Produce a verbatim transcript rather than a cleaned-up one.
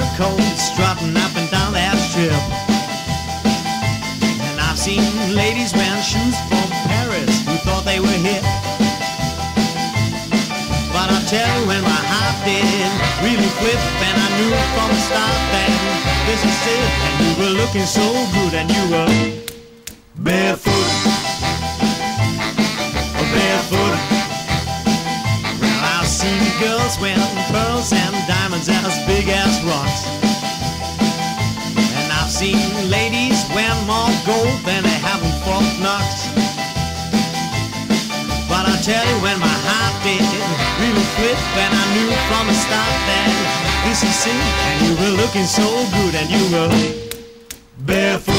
coat strutting up and down that strip. And I've seen ladies wearing shoes from Paris who thought they were hip. But I tell you, when my heart did really flip, and I knew from the start that this is it. And you were looking so good, and you were barefoot, barefoot. Well, I've seen girls wearing pearls and diamonds as big as rocks. And I've seen ladies wearing more gold than they have in Fort Knox. But I tell you, when my heart did really flip, and I knew from the start that this is it. And you were looking so good, and you were barefoot.